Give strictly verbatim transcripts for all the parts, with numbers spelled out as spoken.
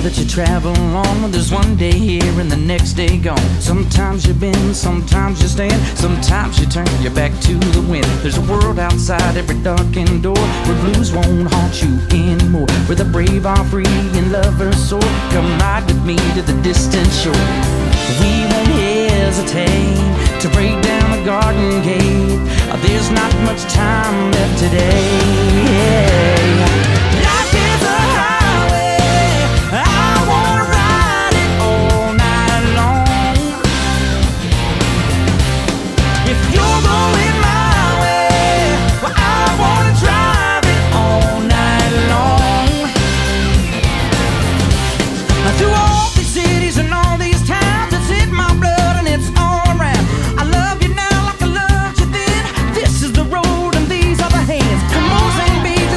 that you travel on. There's one day here and the next day gone. Sometimes you bend, sometimes you stand, sometimes you turn your back to the wind. There's a world outside every darkened door, where blues won't haunt you anymore, where the brave are free and lovers soar. Come ride with me to the distant shore. We won't hesitate to break down the garden gate. There's not much time left today. Life is a highway, I wanna ride it all night long. If you're going my way, well, I wanna drive it all night long. Through all these cities and all these towns, it's in my blood and it's all around. I love you now like I loved you then. This is the road and these are the hands. Come on, sing, baby.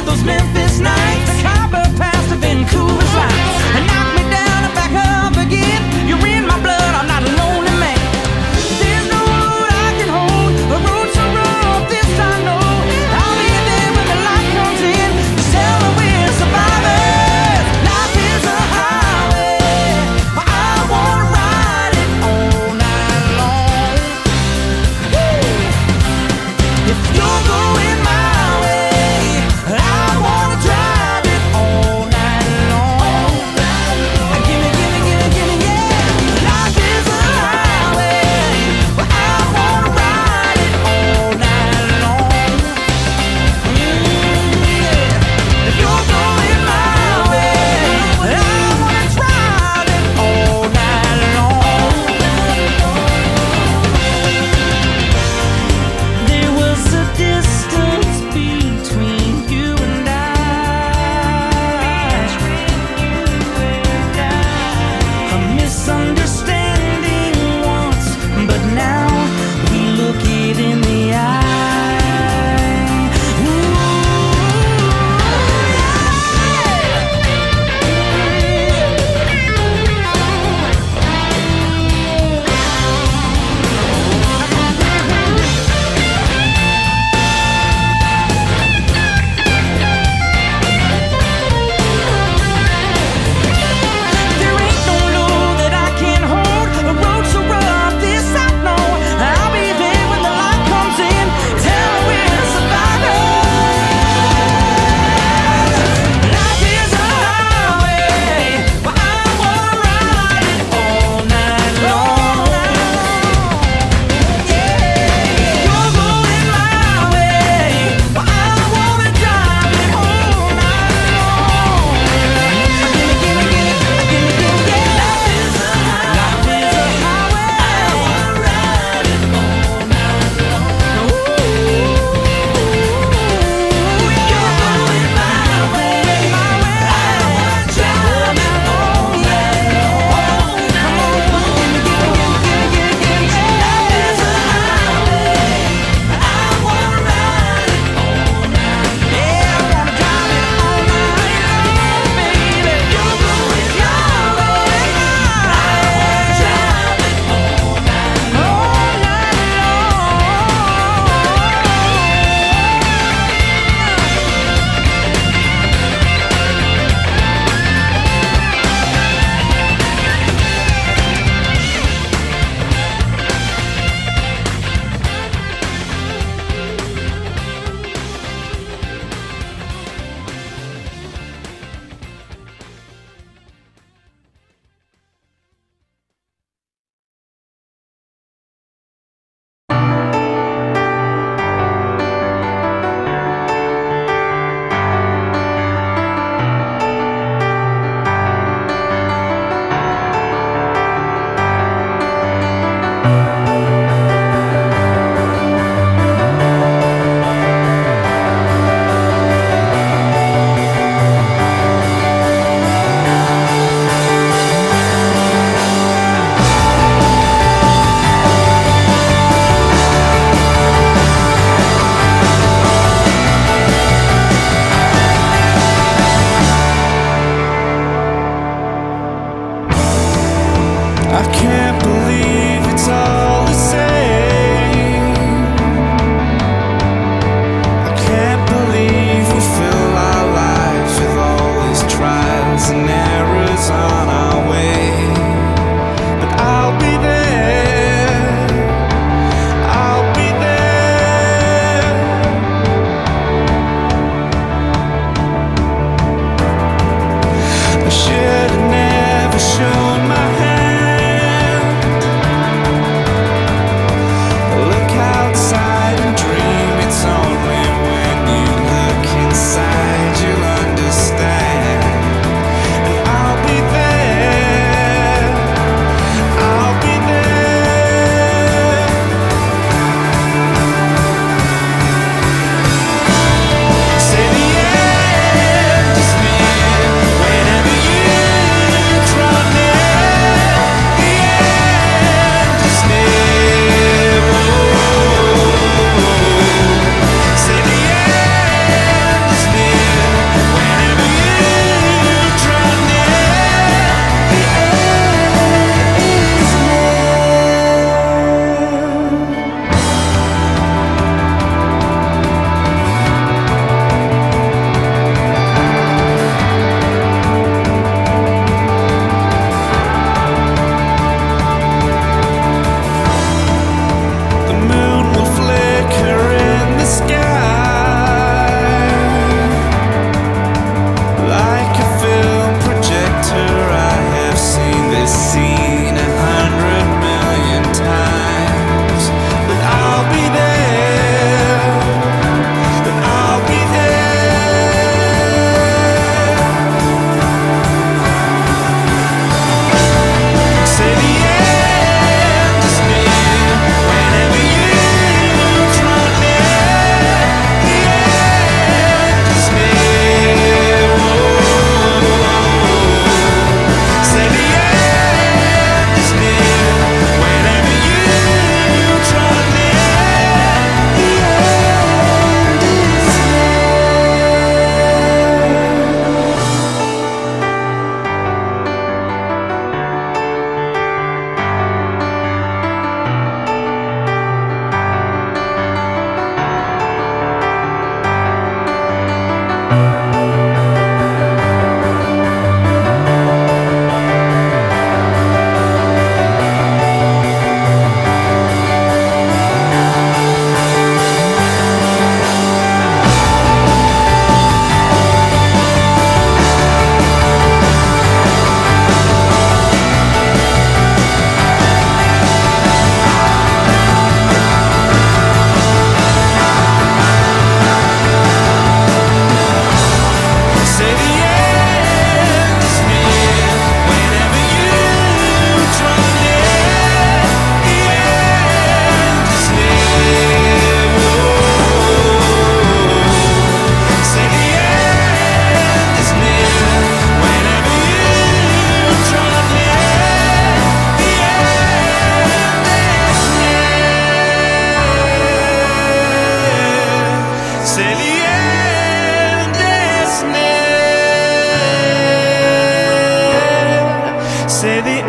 say the